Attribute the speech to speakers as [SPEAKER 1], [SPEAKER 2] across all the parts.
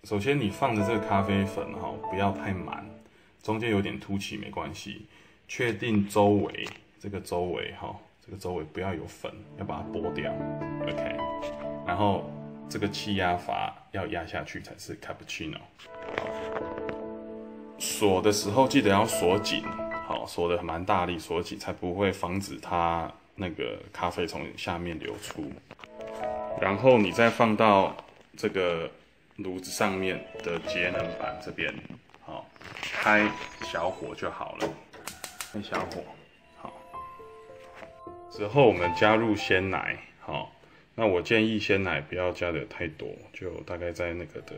[SPEAKER 1] 首先你放的这个咖啡粉不要太满，中间有点凸起没关系，确定周围这个周围不要有粉，要把它剥掉 ，OK。然后这个气压阀要压下去才是 cappuccino。锁的时候记得要锁紧，锁的蛮大力，锁紧才不会防止它那个咖啡从下面流出。然后你再放到这个炉子上面的节能板这边，开小火就好了，开小火，好。之后我们加入鲜奶，那我建议鲜奶不要加的太多，就大概在那个的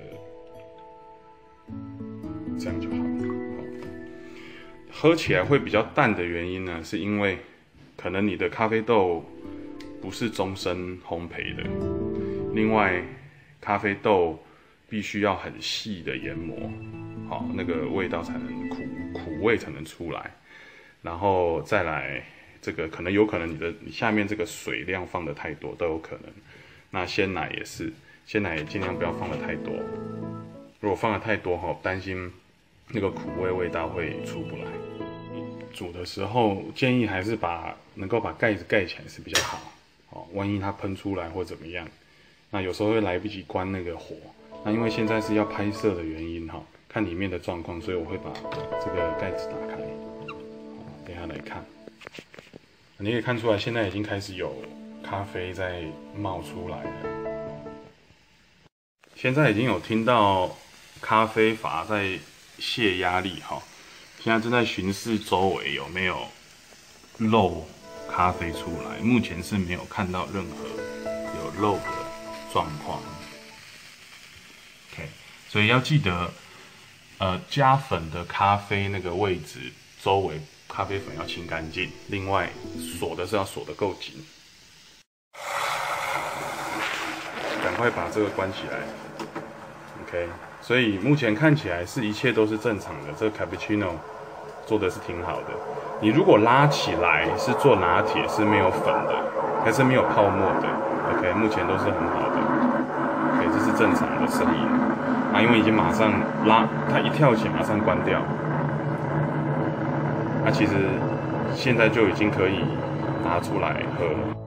[SPEAKER 1] 这样就好。喝起来会比较淡的原因呢，是因为可能你的咖啡豆不是终身烘焙的，另外咖啡豆必须要很细的研磨，那个味道才能苦味才能出来，然后再来这个有可能你下面这个水量放的太多都有可能。那鲜奶也是，鲜奶也尽量不要放的太多，如果放的太多担心那个苦味道会出不来。煮的时候建议还是能够把盖子盖起来是比较好，万一它喷出来或怎么样，那有时候会来不及关那个火。那因为现在是要拍摄的原因看里面的状况，所以我会把这个盖子打开，等一下来看。你可以看出来，现在已经开始有咖啡在冒出来了。现在已经有听到咖啡阀在泄压力现在正在巡视周围有没有漏咖啡出来，目前是没有看到任何有漏的状况。OK， 所以要记得，加粉的咖啡那个位置周围咖啡粉要清干净，另外锁的是要锁得够紧。赶快把这个关起来 ，OK。所以目前看起来是一切都是正常的，这个 cappuccino 做的是挺好的。你如果拉起来是做拿铁是没有粉的，还是没有泡沫的 ，OK， 目前都是很好的 ，OK， 这是正常的声音因为已经马上它一跳起马上关掉，其实现在就已经可以拿出来喝了。